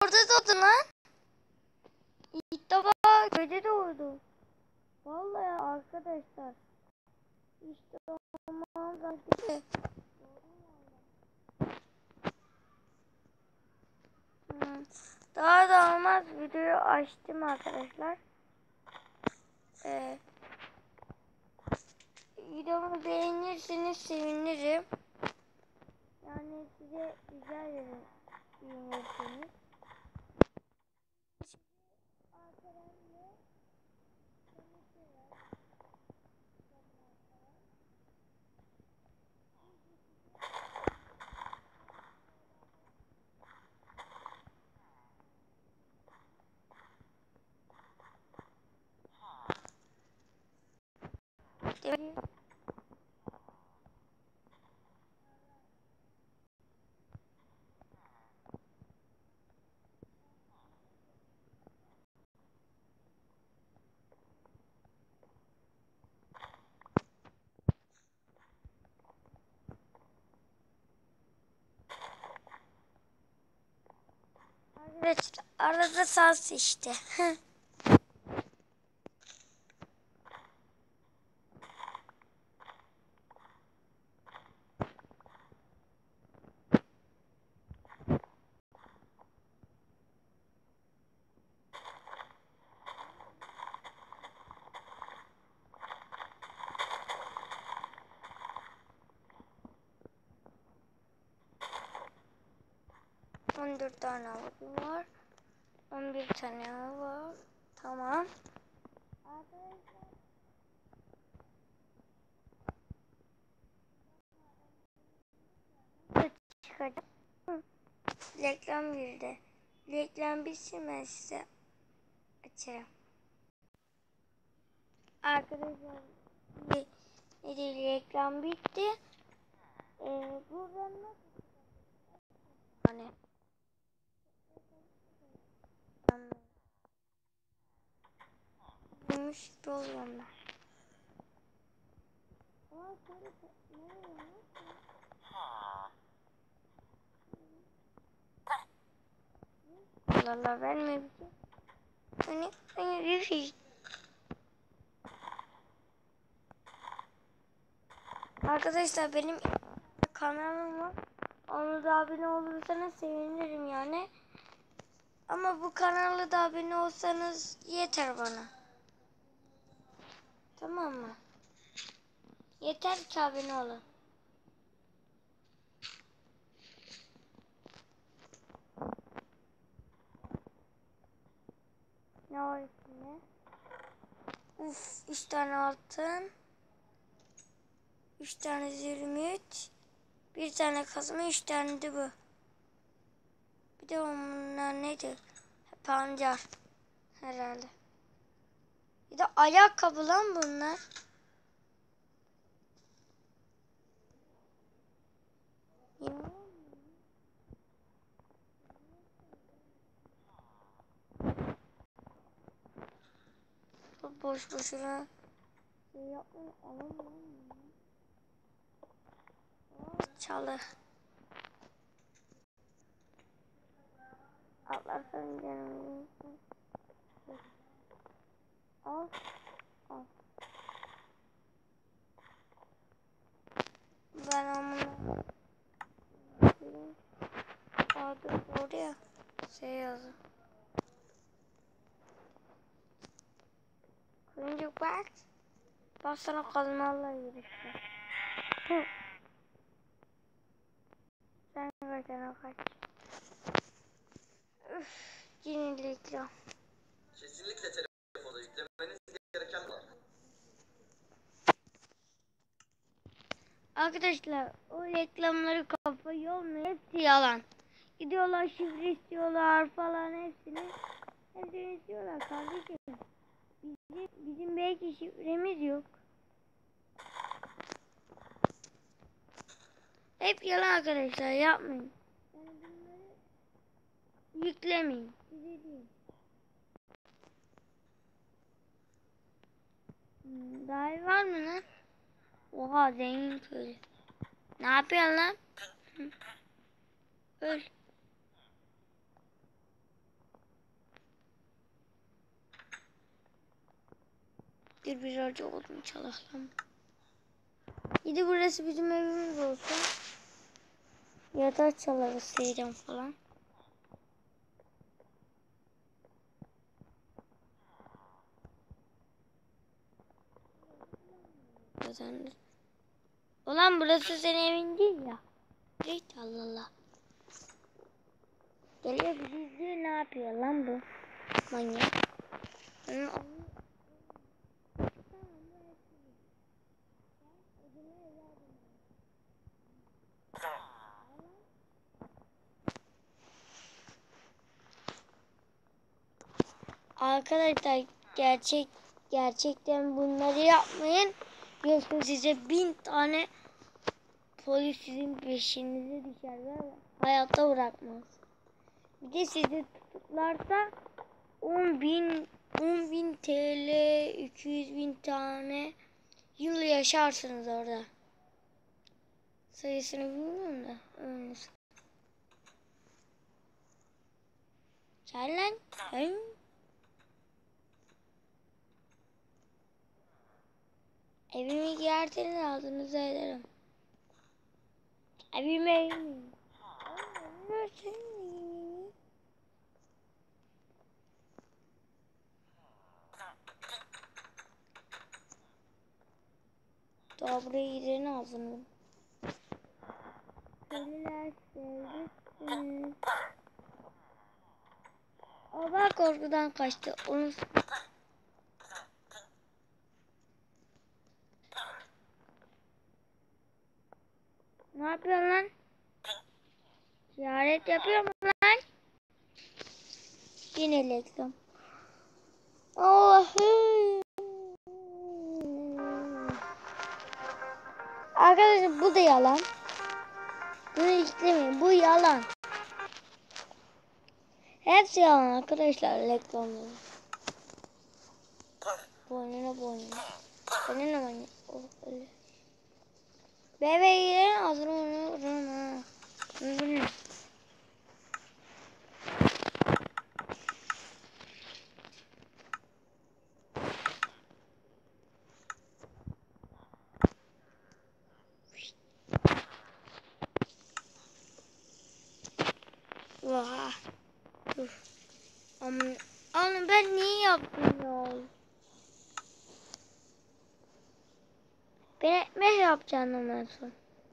Orada doğdu lan. İlk defa köyde doğdu. Vallahi arkadaşlar. İşte aman kardeşim. Daha da olmaz, videoyu açtım arkadaşlar. Videomu beğenirseniz sevinirim. Yani size rica ederim beğenirseniz. Arkadaşlar arada saz işte. ...14 tane avukum var. 11 tane var. Tamam. Çıkacağım. Reklam girdi. Reklam bitsin ben size açarım. Arkadaşlar reklam bitti. Buradan nasıl hani gümüş oluyorum ben. Allah Allah vermiyor bir şey. Hani bir şey. Arkadaşlar benim kanalım var. Ona da abone olursanız sevinirim yani. Ama bu kanala da abone olsanız yeter bana. Tamam mı? Yeter ki abone olun. Ne var içinde? Uf, 3 tane altın. 3 tane zümrüt. 1 tane kazma, 3 tane de bu. Bir de onlar neydi? Pancar. Herhalde. Bir de ayakkabı lan bunlar. Boş boşuna şey yapmayın, alamam. Çalı. Atlarsan canım. Al. Al. Ben onu adı oraya şey yazdım. Kırıncık bak. Bak sana kazmalarla yürüyüşler. Sen kaç. Üff. Yine reklam. Kesinlikle telefona yüklemeniz gereken var. Arkadaşlar o reklamları kafayı olmuyor. Hepsi yalan. Gidiyorlar şifre istiyorlar falan hepsini istiyorlar kardeşim. Bizim belki şifremiz yok. Hep yalan arkadaşlar, yapmayın. Yani bunları yüklemeyin. Size değil. Daha iyi var mı lan? Oha zengin köylü. Ne yapıyorsun lan? Öl. Dur birazcık odun çalalım. Gidi burası bizim evimiz olsun. Yatak çalarız seyircan falan. Ulan burası senin evin değil ya. Evet Allah Allah. Geliyor bizi izliyor, ne yapıyor lan bu manyak. Arkadaşlar gerçekten bunları yapmayın. Yoksa size 1000 tane polis sizin peşinize düşer ve hayatta bırakmaz. Bir de sizi tutuklarsa 10.000 TL 200.000 tane yıl yaşarsınız orada. Sayısını bilmiyorum da öyle. Gel lan. Evimi giyerseniz ağzınıza ederim. Evimi. Daha buraya giderin ağzını. Köylüler sevdi. O bak korkudan kaçtı. Onu... Ne yapıyorsun lan? Ziyaret yapıyor mu lan? Yine reklam. Allah'ım. Arkadaşlar bu da yalan. Bunu işlemeyin. Bu yalan. Hepsi yalan arkadaşlar. Reklamları. Boynuna. Boynuna. Oh öyle. Bebeğin ağzını vururum. Bu ne? Vah. Dur. Ama ben niye yaptım ya? Ben ekmek yapacağım ondan sonra.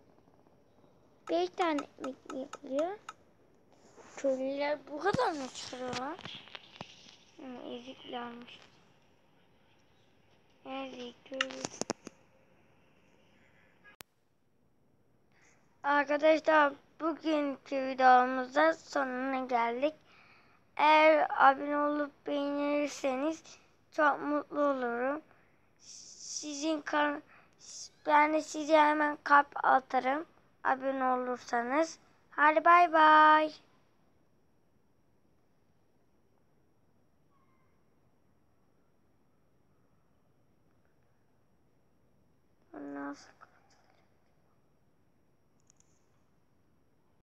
5 tane ekmek yapılıyor. Köylüler bu kadar mı çıkarıyorlar? Eziklermiş. Ezik köylü. Arkadaşlar bugünkü videomuzda sonuna geldik. Eğer abone olup beğenirseniz çok mutlu olurum. Ben de size hemen kalp atarım abone olursanız. Hadi bay bay. Nasıl?